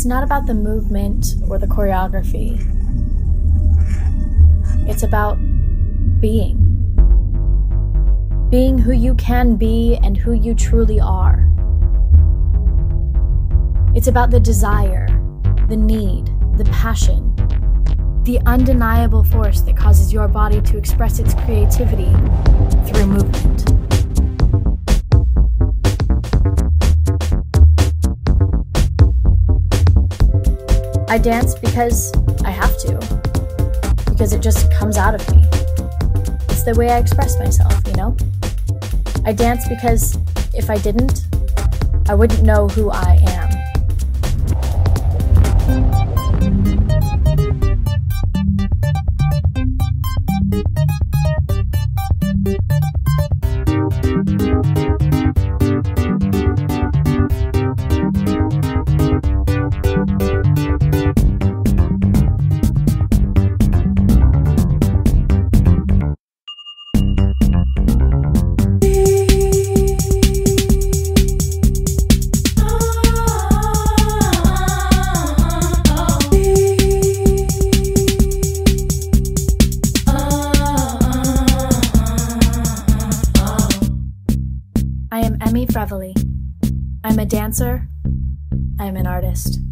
It's not about the movement or the choreography. It's about being. Being who you can be and who you truly are. It's about the desire, the need, the passion, the undeniable force that causes your body to express its creativity through movement. I dance because I have to, because it just comes out of me. It's the way I express myself, you know? I dance because if I didn't, I wouldn't know who I am. I am Emmy Frevele. I'm a dancer. I'm an artist.